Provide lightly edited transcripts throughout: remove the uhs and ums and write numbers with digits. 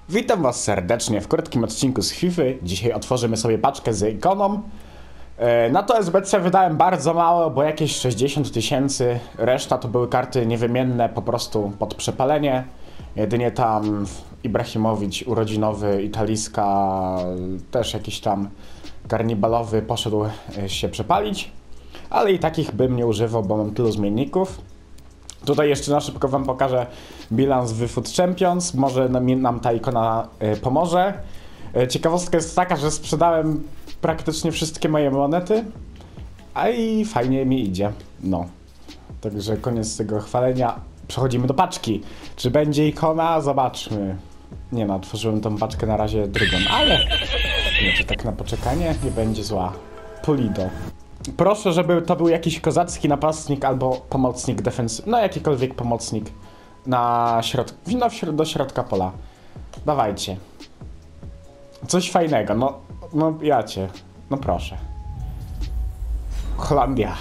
Witam was serdecznie w krótkim odcinku z FIFA. Dzisiaj otworzymy sobie paczkę z ikoną. Na to SBC wydałem bardzo mało, bo jakieś 60 000. Reszta to były karty niewymienne, po prostu pod przepalenie. Jedynie tam Ibrahimowicz urodzinowy, Italiska, też jakiś tam karnibalowy poszedł się przepalić. Ale i takich bym nie używał, bo mam tylu zmienników. Tutaj jeszcze na szybko wam pokażę bilans w Food Champions. Może nam ta ikona pomoże. Ciekawostka jest taka, że sprzedałem praktycznie wszystkie moje monety, a i fajnie mi idzie. No. Także koniec tego chwalenia. Przechodzimy do paczki. Czy będzie ikona? Zobaczmy. Nie no, otworzyłem tą paczkę na razie drugą, ale nie, to tak na poczekanie nie będzie zła. Polido. Proszę, żeby to był jakiś kozacki napastnik albo pomocnik defensywny, no jakikolwiek pomocnik na środku, do środka pola. Dawajcie. Coś fajnego, no jacie, no proszę. Holandia.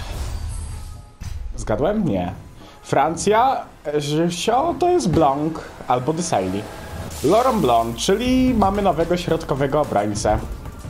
Zgadłem? Nie. Francja, to jest Blanc albo Desailly. Laurent Blanc, czyli mamy nowego środkowego obrońcę.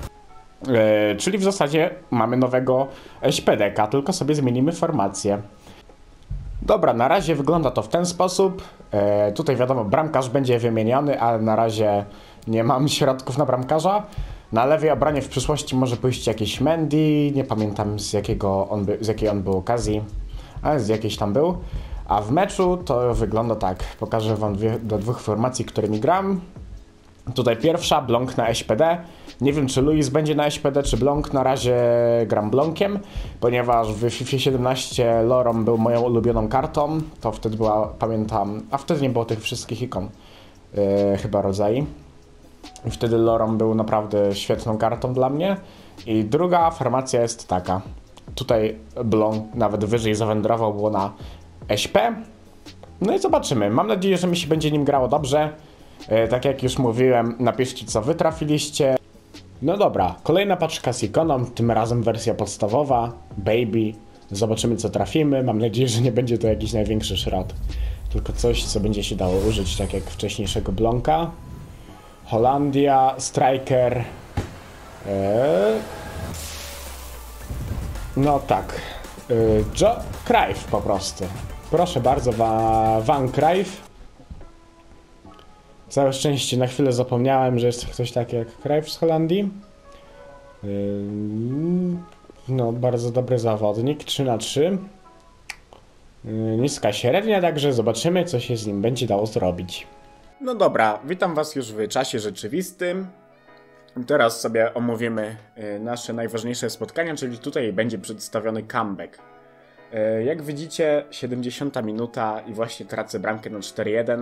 Czyli w zasadzie mamy nowego ŚPDK, tylko sobie zmienimy formację. Dobra, na razie wygląda to w ten sposób. Tutaj wiadomo, bramkarz będzie wymieniony, ale na razie nie mam środków na bramkarza. Na lewej obronie w przyszłości może pójść jakiś Mendy, nie pamiętam z jakiej on był okazji, ale z jakiejś tam był. A w meczu to wygląda tak, pokażę wam do dwóch formacji, którymi gram. Tutaj pierwsza, Blanc na SPD. Nie wiem, czy Luis będzie na SPD, czy Blanc. Na razie gram Blanciem, ponieważ w FIFA 17 Laurent był moją ulubioną kartą. To wtedy była, pamiętam, a wtedy nie było tych wszystkich ikon, chyba rodzaj. I wtedy Laurent był naprawdę świetną kartą dla mnie. I druga formacja jest taka. Tutaj Blanc nawet wyżej zawędrował, było na SP. No i zobaczymy. Mam nadzieję, że mi się będzie nim grało dobrze. Tak jak już mówiłem, napiszcie, co wy trafiliście. No dobra, kolejna paczka z ikoną, tym razem wersja podstawowa, Baby. Zobaczymy, co trafimy. Mam nadzieję, że nie będzie to jakiś największy szrot, tylko coś, co będzie się dało użyć, tak jak wcześniejszego Blanca. Holandia, Striker. No tak. Cruyff po prostu. Proszę bardzo, Van Cruyff. Całe szczęście, na chwilę zapomniałem, że jest ktoś taki jak Cruyff z Holandii. No, bardzo dobry zawodnik, 3/3. Niska średnia, także zobaczymy, co się z nim będzie dało zrobić. No dobra, witam was już w czasie rzeczywistym. Teraz sobie omówimy nasze najważniejsze spotkania, czyli tutaj będzie przedstawiony comeback. Jak widzicie, 70 minuta i właśnie tracę bramkę na 4-1.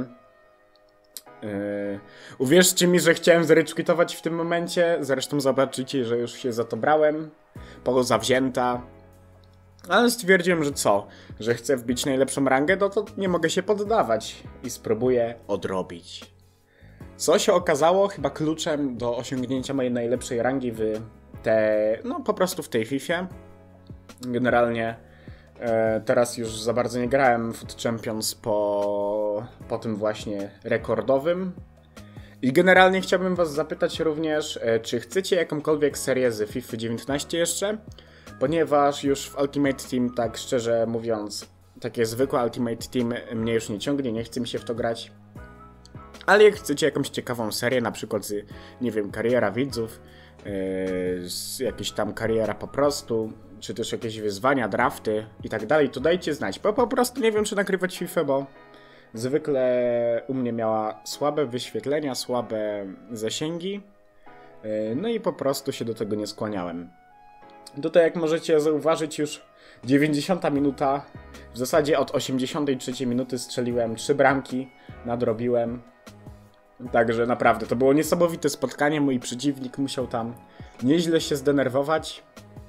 Uwierzcie mi, że chciałem zryczkwitować w tym momencie. Zresztą zobaczycie, że już się za to brałem. Poza wzięta. Ale stwierdziłem, że co? Że chcę wbić najlepszą rangę, no to nie mogę się poddawać. I spróbuję odrobić. Co się okazało chyba kluczem do osiągnięcia mojej najlepszej rangi po prostu w tej Fifie. Generalnie teraz już za bardzo nie grałem w Food Champions po tym właśnie rekordowym. I generalnie chciałbym was zapytać również, czy chcecie jakąkolwiek serię z FIFA 19 jeszcze? Ponieważ już w Ultimate Team, tak szczerze mówiąc, takie zwykłe Ultimate Team mnie już nie ciągnie, nie chce mi się w to grać. Ale jak chcecie jakąś ciekawą serię, na przykład z, nie wiem, kariera widzów, jakieś tam kariera po prostu, czy też jakieś wyzwania, drafty i tak dalej, to dajcie znać. Bo po prostu nie wiem, czy nagrywać FIFA, bo zwykle u mnie miała słabe wyświetlenia, słabe zasięgi. No i po prostu się do tego nie skłaniałem. Tutaj, jak możecie zauważyć, już 90 minuta, w zasadzie od 83 minuty strzeliłem 3 bramki, nadrobiłem. Także naprawdę, to było niesamowite spotkanie, mój przeciwnik musiał tam nieźle się zdenerwować.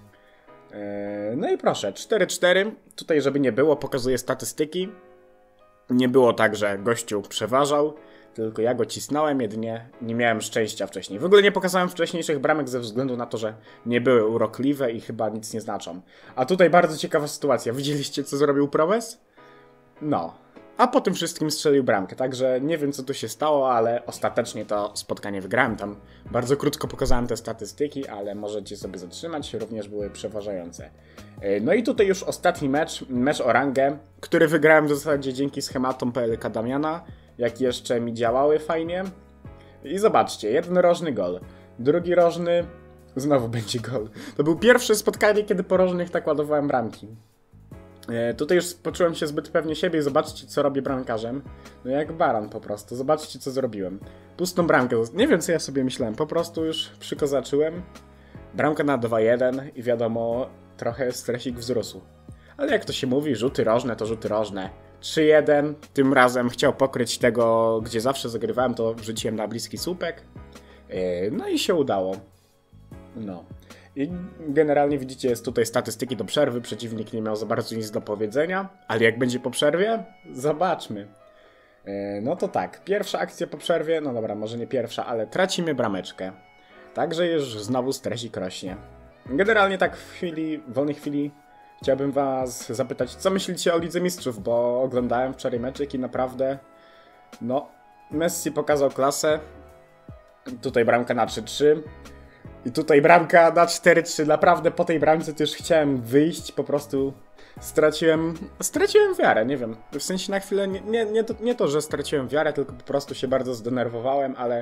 No i proszę, 4-4, tutaj żeby nie było, pokazuję statystyki. Nie było tak, że gościu przeważał, tylko ja go cisnąłem, jedynie nie miałem szczęścia wcześniej. W ogóle nie pokazałem wcześniejszych bramek ze względu na to, że nie były urokliwe i chyba nic nie znaczą. A tutaj bardzo ciekawa sytuacja, widzieliście, co zrobił Promes? No, a po tym wszystkim strzelił bramkę. Także nie wiem, co tu się stało, ale ostatecznie to spotkanie wygrałem. Tam bardzo krótko pokazałem te statystyki, ale możecie sobie zatrzymać, również były przeważające. No i tutaj już ostatni mecz o rangę, który wygrałem w zasadzie dzięki schematom PLK Damiana, jak jeszcze mi działały fajnie. I zobaczcie, jeden rożny gol, drugi rożny, znowu będzie gol. To był pierwsze spotkanie, kiedy po rożnych tak ładowałem bramki. Tutaj już poczułem się zbyt pewnie siebie i zobaczcie, co robię bramkarzem. No jak baran po prostu, zobaczcie, co zrobiłem. Pustą bramkę, nie wiem, co ja sobie myślałem, po prostu już przykozaczyłem. Bramka na 2-1 i wiadomo, trochę stresik wzrósł. Ale jak to się mówi, rzuty rożne to rzuty rożne. 3-1, tym razem chciał pokryć tego, gdzie zawsze zagrywałem, to wrzuciłem na bliski słupek. No i się udało. No. I generalnie widzicie, jest tutaj statystyki do przerwy, przeciwnik nie miał za bardzo nic do powiedzenia, ale jak będzie po przerwie? Zobaczmy. No to tak, pierwsza akcja po przerwie, no dobra, może nie pierwsza, ale tracimy brameczkę. Także już znowu stresik rośnie. Generalnie tak w wolnej chwili chciałbym was zapytać, co myślicie o Lidze Mistrzów, bo oglądałem wczoraj meczek i naprawdę, no, Messi pokazał klasę. Tutaj bramka na 3-3. I tutaj bramka na 4-3. Naprawdę po tej bramce też chciałem wyjść, po prostu straciłem wiarę, nie wiem. W sensie na chwilę, nie to, że straciłem wiarę, tylko po prostu się bardzo zdenerwowałem, ale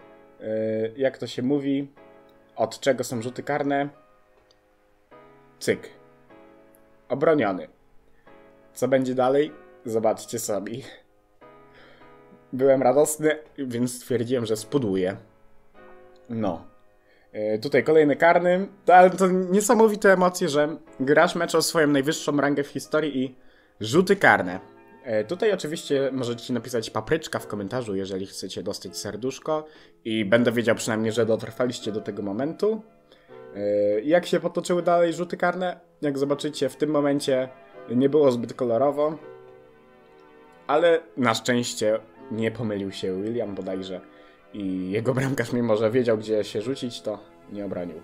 jak to się mówi, od czego są rzuty karne? Cyk. Obroniony. Co będzie dalej? Zobaczcie sami. Byłem radosny, więc stwierdziłem, że spudłuję. No. Tutaj kolejny karny. Ale to niesamowite emocje, że grasz mecz o swoją najwyższą rangę w historii i rzuty karne. Tutaj oczywiście możecie napisać papryczka w komentarzu, jeżeli chcecie dostać serduszko. I będę wiedział przynajmniej, że dotrwaliście do tego momentu. Jak się potoczyły dalej rzuty karne? Jak zobaczycie, w tym momencie nie było zbyt kolorowo. Ale na szczęście nie pomylił się William bodajże. I jego bramkarz, mimo że wiedział, gdzie się rzucić, to nie obronił.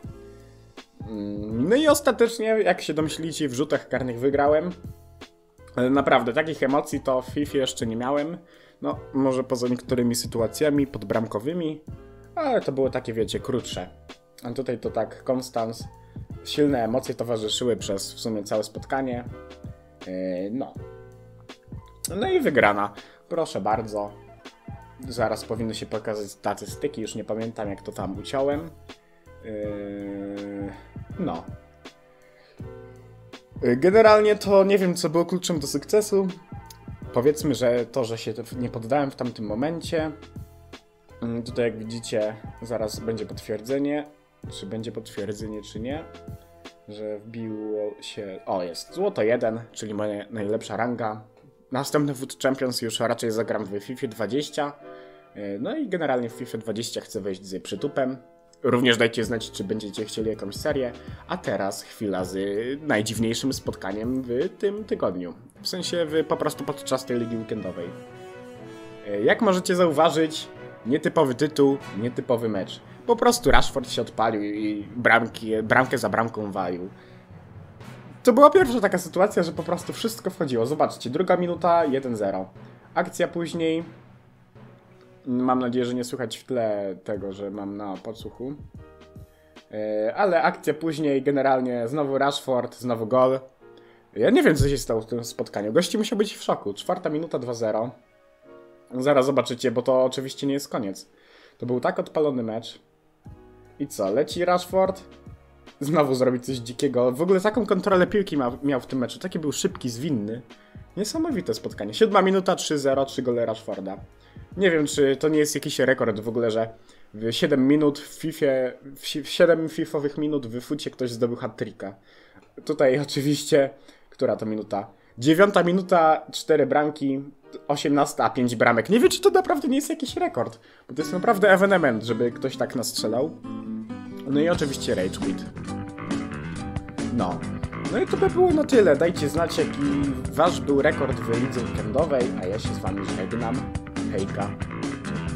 No i ostatecznie, jak się domyślicie, w rzutach karnych wygrałem. Ale naprawdę, takich emocji to w FIFA jeszcze nie miałem. No, może poza niektórymi sytuacjami podbramkowymi, ale to były takie, wiecie, krótsze. A tutaj to tak, Konstans. Silne emocje towarzyszyły przez w sumie całe spotkanie. No. No i wygrana. Proszę bardzo. Zaraz powinny się pokazać statystyki, już nie pamiętam, jak to tam uciąłem. No. Generalnie to nie wiem, co było kluczem do sukcesu. Powiedzmy, że to, że się nie poddałem w tamtym momencie. Tutaj jak widzicie, zaraz będzie potwierdzenie. Czy będzie potwierdzenie, czy nie. Że wbiło się... O, jest złoto 1, czyli moja najlepsza ranga. Następny Foot Champions już raczej zagram w FIFA 20. No i generalnie w FIFA 20 chcę wejść z przytupem. Również dajcie znać, czy będziecie chcieli jakąś serię. A teraz chwila z najdziwniejszym spotkaniem w tym tygodniu. W sensie po prostu podczas tej ligi weekendowej. Jak możecie zauważyć, nietypowy tytuł, nietypowy mecz. Po prostu Rashford się odpalił i bramkę za bramką walił. To była pierwsza taka sytuacja, że po prostu wszystko wchodziło. Zobaczcie, druga minuta, 1-0. Akcja później. Mam nadzieję, że nie słychać w tle tego, że mam na podsłuchu. Ale akcja później, generalnie znowu Rashford, znowu gol. Ja nie wiem, co się stało w tym spotkaniu. Gości musiał być w szoku. 4 minuta, 2-0. Zaraz zobaczycie, bo to oczywiście nie jest koniec. To był tak odpalony mecz. I co, leci Rashford? Znowu zrobić coś dzikiego. W ogóle taką kontrolę piłki miał w tym meczu. Taki był szybki, zwinny. Niesamowite spotkanie. 7 minuta, 3-0, 3 gole Rashforda. Nie wiem, czy to nie jest jakiś rekord w ogóle, że w 7 minut w 7 fifowych minut w fucie ktoś zdobył hat-tricka. Tutaj oczywiście, która to minuta? 9 minuta, 4 bramki, 18, 5 bramek. Nie wiem, czy to naprawdę nie jest jakiś rekord, bo to jest naprawdę ewenement, żeby ktoś tak nastrzelał. No i oczywiście Rage Quit. No. No i to by było na tyle. Dajcie znać, jaki wasz był rekord w lidze weekendowej, a ja się z wami żegnam. Hejka.